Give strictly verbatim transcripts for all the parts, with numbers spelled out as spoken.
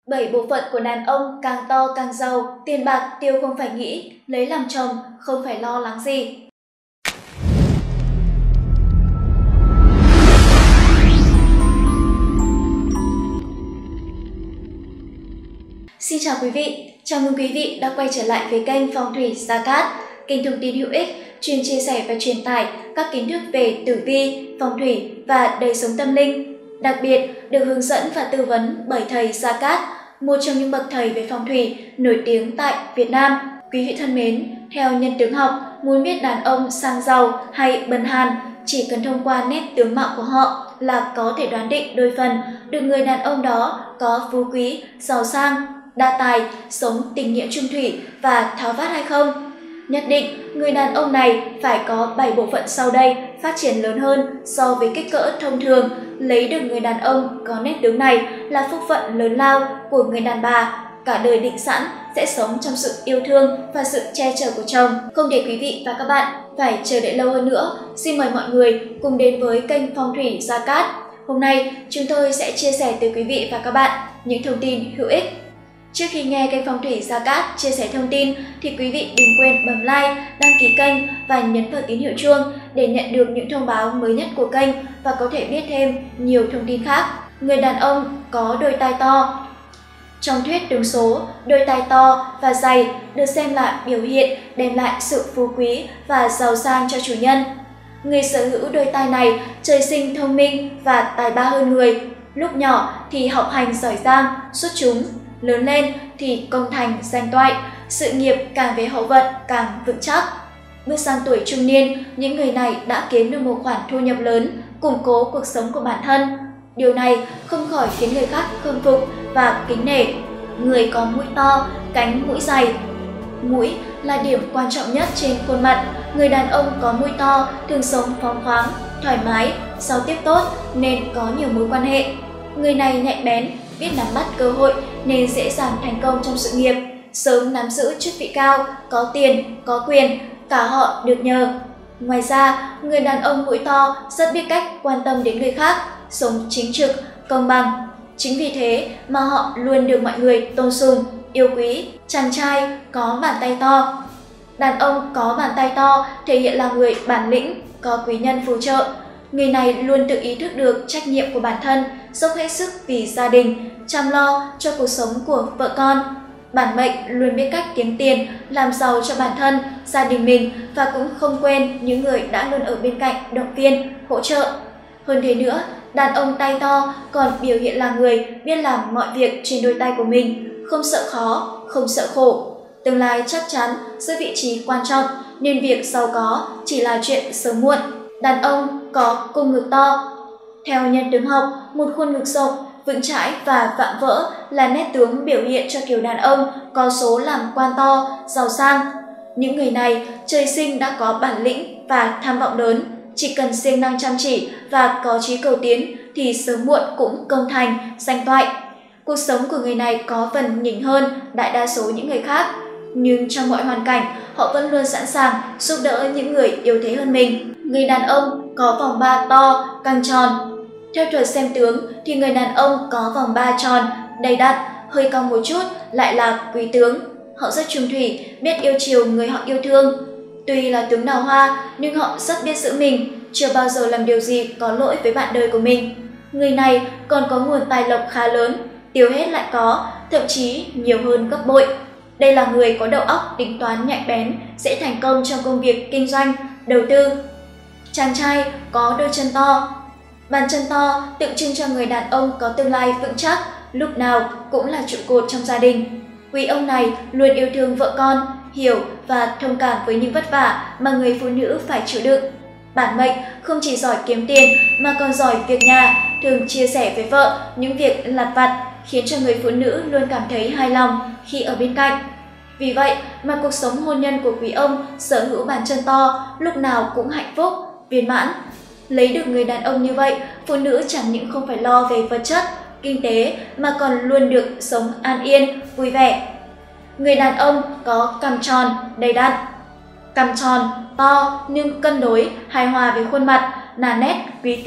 Bảy bộ phận của đàn ông càng to càng giàu, tiền bạc tiêu không phải nghĩ, lấy làm chồng không phải lo lắng gì. Xin chào quý vị, chào mừng quý vị đã quay trở lại với kênh Phong thủy Gia Cát, kênh thông tin hữu ích chuyên chia sẻ và truyền tải các kiến thức về tử vi, phong thủy và đời sống tâm linh. Đặc biệt được hướng dẫn và tư vấn bởi thầy Gia Cát, một trong những bậc thầy về phong thủy nổi tiếng tại Việt Nam. Quý vị thân mến, theo nhân tướng học, muốn biết đàn ông sang giàu hay bần hàn, chỉ cần thông qua nét tướng mạo của họ là có thể đoán định đôi phần được người đàn ông đó có phú quý, giàu sang, đa tài, sống tình nghĩa chung thủy và tháo vát hay không. Nhất định, người đàn ông này phải có bảy bộ phận sau đây phát triển lớn hơn so với kích cỡ thông thường. Lấy được người đàn ông có nét tướng này là phúc phận lớn lao của người đàn bà, cả đời định sẵn sẽ sống trong sự yêu thương và sự che chở của chồng. Không để quý vị và các bạn phải chờ đợi lâu hơn nữa, xin mời mọi người cùng đến với kênh Phong thủy Gia Cát. Hôm nay, chúng tôi sẽ chia sẻ tới quý vị và các bạn những thông tin hữu ích. Trước khi nghe kênh Phong thủy Gia Cát chia sẻ thông tin thì quý vị đừng quên bấm like, đăng ký kênh và nhấn vào tín hiệu chuông để nhận được những thông báo mới nhất của kênh và có thể biết thêm nhiều thông tin khác. Người đàn ông có đôi tai to. Trong thuyết tướng số, đôi tai to và dày được xem là biểu hiện đem lại sự phú quý và giàu sang cho chủ nhân. Người sở hữu đôi tai này trời sinh thông minh và tài ba hơn người. Lúc nhỏ thì học hành giỏi giang, xuất chúng. Lớn lên thì công thành danh toại, sự nghiệp càng về hậu vận càng vững chắc. Bước sang tuổi trung niên, những người này đã kiếm được một khoản thu nhập lớn, củng cố cuộc sống của bản thân. Điều này không khỏi khiến người khác khâm phục và kính nể. Người có mũi to, cánh mũi dày. Mũi là điểm quan trọng nhất trên khuôn mặt. Người đàn ông có mũi to thường sống phóng khoáng, thoải mái, giao tiếp tốt nên có nhiều mối quan hệ. Người này nhạy bén, biết nắm bắt cơ hội nên dễ dàng thành công trong sự nghiệp, sớm nắm giữ chức vị cao, có tiền, có quyền, cả họ được nhờ. Ngoài ra, người đàn ông mũi to rất biết cách quan tâm đến người khác, sống chính trực, công bằng. Chính vì thế mà họ luôn được mọi người tôn sùng, yêu quý. Chàng trai có bàn tay to. Đàn ông có bàn tay to thể hiện là người bản lĩnh, có quý nhân phù trợ. Người này luôn tự ý thức được trách nhiệm của bản thân, dốc hết sức vì gia đình, chăm lo cho cuộc sống của vợ con. Bản mệnh luôn biết cách kiếm tiền, làm giàu cho bản thân, gia đình mình và cũng không quên những người đã luôn ở bên cạnh động viên, hỗ trợ. Hơn thế nữa, đàn ông tay to còn biểu hiện là người biết làm mọi việc trên đôi tay của mình, không sợ khó, không sợ khổ. Tương lai chắc chắn giữ vị trí quan trọng nên việc giàu có chỉ là chuyện sớm muộn. Đàn ông có cung ngực to. Theo nhân tướng học, một khuôn ngực rộng, vững chãi và vạm vỡ là nét tướng biểu hiện cho kiểu đàn ông có số làm quan to, giàu sang. Những người này trời sinh đã có bản lĩnh và tham vọng lớn, chỉ cần siêng năng chăm chỉ và có chí cầu tiến thì sớm muộn cũng công thành, danh toại. Cuộc sống của người này có phần nhỉnh hơn đại đa số những người khác, nhưng trong mọi hoàn cảnh, họ vẫn luôn sẵn sàng giúp đỡ những người yếu thế hơn mình. Người đàn ông có vòng ba to, căng tròn. Theo thuật xem tướng thì người đàn ông có vòng ba tròn, đầy đặn, hơi cong một chút lại là quý tướng. Họ rất trung thủy, biết yêu chiều người họ yêu thương. Tuy là tướng đào hoa nhưng họ rất biết giữ mình, chưa bao giờ làm điều gì có lỗi với bạn đời của mình. Người này còn có nguồn tài lộc khá lớn, tiêu hết lại có, thậm chí nhiều hơn gấp bội. Đây là người có đầu óc tính toán nhạy bén, sẽ thành công trong công việc kinh doanh, đầu tư. Chàng trai có đôi chân to. Bàn chân to tượng trưng cho người đàn ông có tương lai vững chắc, lúc nào cũng là trụ cột trong gia đình. Quý ông này luôn yêu thương vợ con, hiểu và thông cảm với những vất vả mà người phụ nữ phải chịu đựng. Bản mệnh không chỉ giỏi kiếm tiền mà còn giỏi việc nhà, thường chia sẻ với vợ những việc lặt vặt, khiến cho người phụ nữ luôn cảm thấy hài lòng khi ở bên cạnh. Vì vậy mà cuộc sống hôn nhân của quý ông sở hữu bàn chân to lúc nào cũng hạnh phúc, viên mãn. Lấy được người đàn ông như vậy, phụ nữ chẳng những không phải lo về vật chất, kinh tế mà còn luôn được sống an yên, vui vẻ. Người đàn ông có cằm tròn, đầy đặn. Cằm tròn, to nhưng cân đối, hài hòa với khuôn mặt, là nét quý tướng.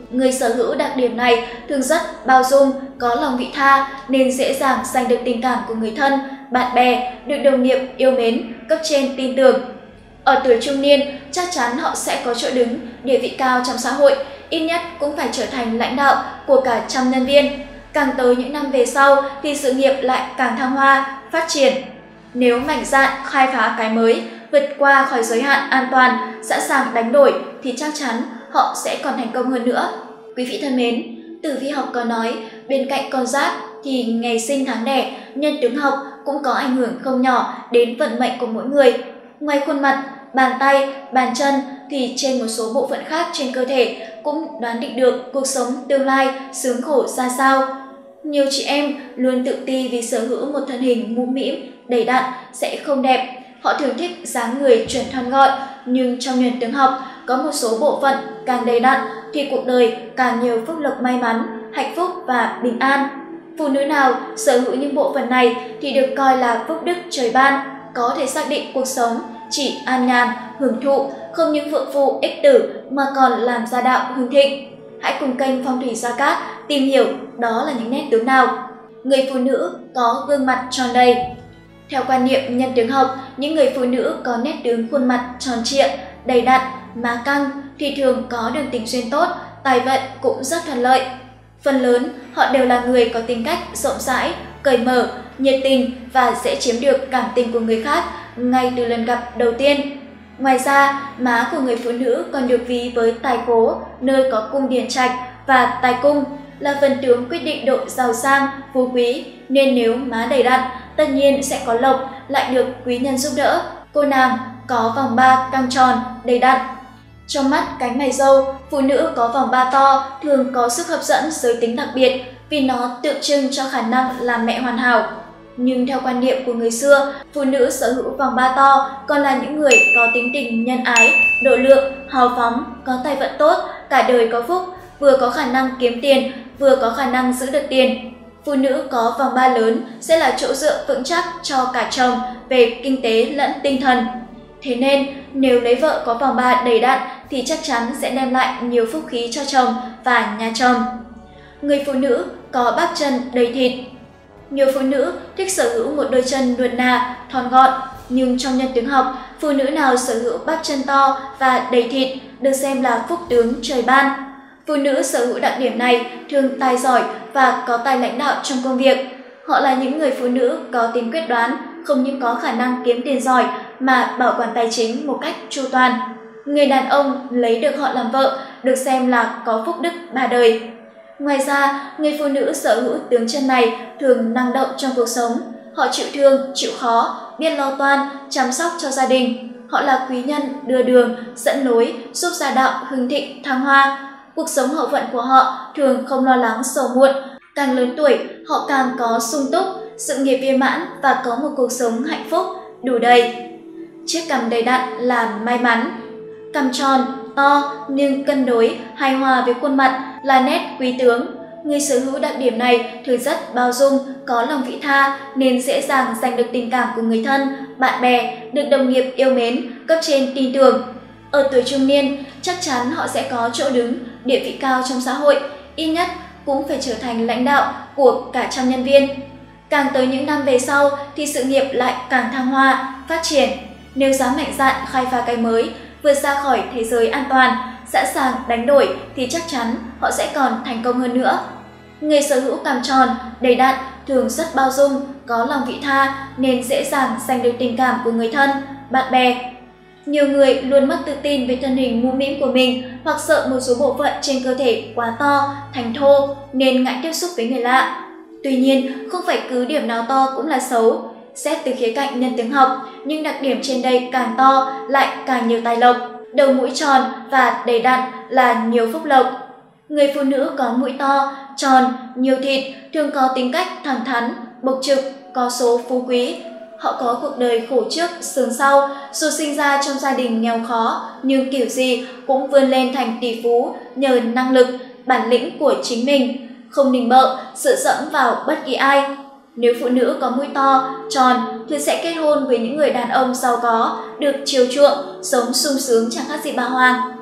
Người sở hữu đặc điểm này thường rất bao dung, có lòng vị tha nên dễ dàng giành được tình cảm của người thân, bạn bè, được đồng nghiệp yêu mến, cấp trên tin tưởng. Ở tuổi trung niên, chắc chắn họ sẽ có chỗ đứng, địa vị cao trong xã hội, ít nhất cũng phải trở thành lãnh đạo của cả trăm nhân viên. Càng tới những năm về sau thì sự nghiệp lại càng thăng hoa, phát triển. Nếu mạnh dạn khai phá cái mới, vượt qua khỏi giới hạn an toàn, sẵn sàng đánh đổi thì chắc chắn họ sẽ còn thành công hơn nữa. Quý vị thân mến, tử vi học có nói bên cạnh con giáp thì ngày sinh tháng đẻ, nhân tướng học cũng có ảnh hưởng không nhỏ đến vận mệnh của mỗi người. Ngoài khuôn mặt, bàn tay, bàn chân thì trên một số bộ phận khác trên cơ thể cũng đoán định được cuộc sống tương lai sướng khổ ra sao. Nhiều chị em luôn tự ti vì sở hữu một thân hình mũm mĩm, đầy đặn sẽ không đẹp. Họ thường thích dáng người chuẩn thon gọn, nhưng trong nhân tướng học có một số bộ phận càng đầy đặn thì cuộc đời càng nhiều phúc lộc may mắn, hạnh phúc và bình an. Phụ nữ nào sở hữu những bộ phận này thì được coi là phúc đức trời ban, có thể xác định cuộc sống chỉ an nhàn, hưởng thụ, không những vượng phu ích tử mà còn làm gia đạo hưng thịnh. Hãy cùng kênh Phong thủy Gia Cát tìm hiểu đó là những nét tướng nào. Người phụ nữ có gương mặt tròn đầy. Theo quan niệm nhân tướng học, những người phụ nữ có nét tướng khuôn mặt tròn trịa, đầy đặn, má căng thì thường có đường tình duyên tốt, tài vận cũng rất thuận lợi. Phần lớn họ đều là người có tính cách rộng rãi, cởi mở, nhiệt tình và dễ chiếm được cảm tình của người khác ngay từ lần gặp đầu tiên. Ngoài ra, má của người phụ nữ còn được ví với tài cố, nơi có cung điển trạch và tài cung là phần tướng quyết định độ giàu sang, phú quý, nên nếu má đầy đặn, tất nhiên sẽ có lộc, lại được quý nhân giúp đỡ. Cô nàng có vòng ba căng tròn, đầy đặn. Trong mắt cánh mày râu, phụ nữ có vòng ba to thường có sức hấp dẫn giới tính đặc biệt vì nó tượng trưng cho khả năng làm mẹ hoàn hảo. Nhưng theo quan niệm của người xưa, phụ nữ sở hữu vòng ba to còn là những người có tính tình nhân ái, độ lượng, hào phóng, có tài vận tốt, cả đời có phúc, vừa có khả năng kiếm tiền, vừa có khả năng giữ được tiền. Phụ nữ có vòng ba lớn sẽ là chỗ dựa vững chắc cho cả chồng về kinh tế lẫn tinh thần. Thế nên, nếu lấy vợ có vòng ba đầy đặn thì chắc chắn sẽ đem lại nhiều phúc khí cho chồng và nhà chồng. Người phụ nữ có bắp chân đầy thịt. Nhiều phụ nữ thích sở hữu một đôi chân nuột nà, thon gọn, nhưng trong nhân tướng học, phụ nữ nào sở hữu bắp chân to và đầy thịt được xem là phúc tướng trời ban. Phụ nữ sở hữu đặc điểm này thường tài giỏi và có tài lãnh đạo trong công việc. Họ là những người phụ nữ có tính quyết đoán, không những có khả năng kiếm tiền giỏi mà bảo quản tài chính một cách chu toàn. Người đàn ông lấy được họ làm vợ được xem là có phúc đức ba đời. Ngoài ra, người phụ nữ sở hữu tướng chân này thường năng động trong cuộc sống. Họ chịu thương, chịu khó, biết lo toan, chăm sóc cho gia đình. Họ là quý nhân, đưa đường, dẫn lối, giúp gia đạo hưng thịnh, thăng hoa. Cuộc sống hậu vận của họ thường không lo lắng sầu muộn. Càng lớn tuổi, họ càng có sung túc, sự nghiệp viên mãn và có một cuộc sống hạnh phúc, đủ đầy. Chiếc cằm đầy đặn là may mắn. Cằm tròn, to nhưng cân đối, hài hòa với khuôn mặt là nét quý tướng. Người sở hữu đặc điểm này thường rất bao dung, có lòng vị tha nên dễ dàng giành được tình cảm của người thân, bạn bè, được đồng nghiệp yêu mến, cấp trên tin tưởng. Ở tuổi trung niên, chắc chắn họ sẽ có chỗ đứng, địa vị cao trong xã hội, ít nhất cũng phải trở thành lãnh đạo của cả trăm nhân viên. Càng tới những năm về sau thì sự nghiệp lại càng thăng hoa, phát triển. Nếu dám mạnh dạn khai phá cái mới, vượt ra khỏi thế giới an toàn, sẵn sàng đánh đổi thì chắc chắn họ sẽ còn thành công hơn nữa. Người sở hữu cằm tròn, đầy đặn thường rất bao dung, có lòng vị tha nên dễ dàng giành được tình cảm của người thân, bạn bè. Nhiều người luôn mất tự tin về thân hình mũm mĩm của mình hoặc sợ một số bộ phận trên cơ thể quá to, thành thô nên ngại tiếp xúc với người lạ. Tuy nhiên, không phải cứ điểm nào to cũng là xấu. Xét từ khía cạnh nhân tướng học, nhưng đặc điểm trên đây càng to lại càng nhiều tài lộc. Đầu mũi tròn và đầy đặn là nhiều phúc lộc. Người phụ nữ có mũi to, tròn, nhiều thịt thường có tính cách thẳng thắn, bộc trực, có số phú quý. Họ có cuộc đời khổ trước, sướng sau, dù sinh ra trong gia đình nghèo khó, nhưng kiểu gì cũng vươn lên thành tỷ phú nhờ năng lực, bản lĩnh của chính mình, không nịnh bợ, dựa dẫm vào bất kỳ ai. Nếu phụ nữ có mũi to, tròn thì sẽ kết hôn với những người đàn ông giàu có, được chiều chuộng, sống sung sướng chẳng khác gì bà Hoàng.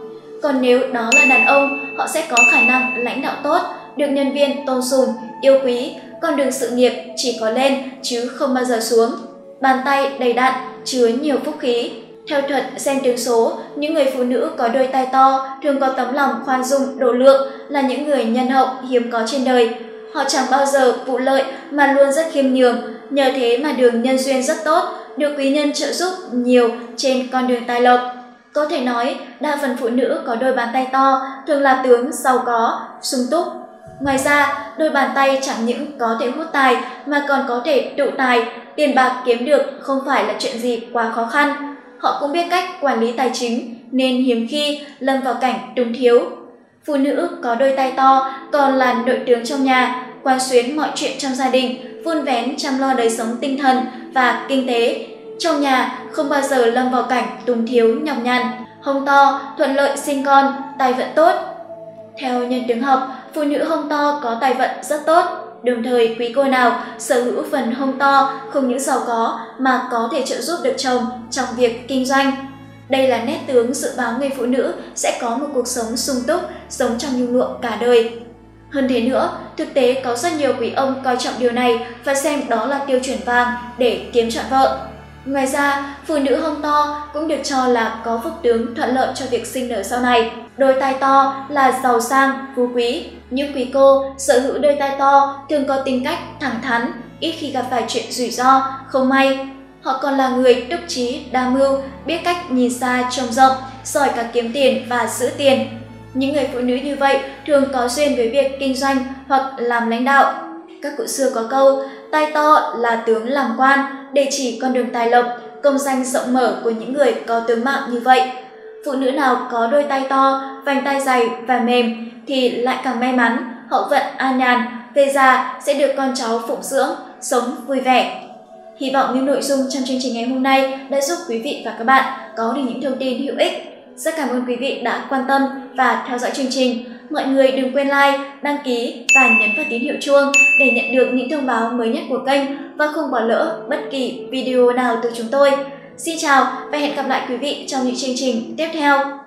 Còn nếu đó là đàn ông, họ sẽ có khả năng lãnh đạo tốt, được nhân viên tôn sùng, yêu quý, con đường sự nghiệp chỉ có lên chứ không bao giờ xuống. Bàn tay đầy đặn, chứa nhiều phúc khí. Theo thuật xem tướng số, những người phụ nữ có đôi tay to thường có tấm lòng khoan dung độ lượng, là những người nhân hậu hiếm có trên đời. Họ chẳng bao giờ vụ lợi mà luôn rất khiêm nhường, nhờ thế mà đường nhân duyên rất tốt, được quý nhân trợ giúp nhiều trên con đường tài lộc. Có thể nói, đa phần phụ nữ có đôi bàn tay to thường là tướng giàu có, sung túc. Ngoài ra, đôi bàn tay chẳng những có thể hút tài mà còn có thể tụ tài, tiền bạc kiếm được không phải là chuyện gì quá khó khăn. Họ cũng biết cách quản lý tài chính nên hiếm khi lâm vào cảnh túng thiếu. Phụ nữ có đôi tay to còn là nội tướng trong nhà, quán xuyến mọi chuyện trong gia đình, vun vén chăm lo đời sống tinh thần và kinh tế. Trong nhà không bao giờ lâm vào cảnh túng thiếu nhọc nhằn. Hông to, thuận lợi sinh con, tài vận tốt. Theo nhân tướng học, phụ nữ hông to có tài vận rất tốt. Đồng thời, quý cô nào sở hữu phần hông to không những giàu có mà có thể trợ giúp được chồng trong việc kinh doanh. Đây là nét tướng dự báo người phụ nữ sẽ có một cuộc sống sung túc, sống trong nhung lụa cả đời. Hơn thế nữa, thực tế có rất nhiều quý ông coi trọng điều này và xem đó là tiêu chuẩn vàng để kiếm chọn vợ. Ngoài ra, phụ nữ hông to cũng được cho là có phúc tướng thuận lợi cho việc sinh nở sau này. Đôi tai to là giàu sang, phú quý. Những quý cô sở hữu đôi tai to thường có tính cách thẳng thắn, ít khi gặp phải chuyện rủi ro, không may. Họ còn là người túc trí, đa mưu, biết cách nhìn xa trông rộng, giỏi cả kiếm tiền và giữ tiền. Những người phụ nữ như vậy thường có duyên với việc kinh doanh hoặc làm lãnh đạo. Các cụ xưa có câu, tai to là tướng làm quan, để chỉ con đường tài lộc, công danh rộng mở của những người có tướng mạo như vậy. Phụ nữ nào có đôi tay to, vành tay dày và mềm thì lại càng may mắn, hậu vận an nhàn, về già sẽ được con cháu phụng dưỡng, sống vui vẻ. Hy vọng những nội dung trong chương trình ngày hôm nay đã giúp quý vị và các bạn có được những thông tin hữu ích. Rất cảm ơn quý vị đã quan tâm và theo dõi chương trình. Mọi người đừng quên like, đăng ký và nhấn vào tín hiệu chuông để nhận được những thông báo mới nhất của kênh và không bỏ lỡ bất kỳ video nào từ chúng tôi. Xin chào và hẹn gặp lại quý vị trong những chương trình tiếp theo.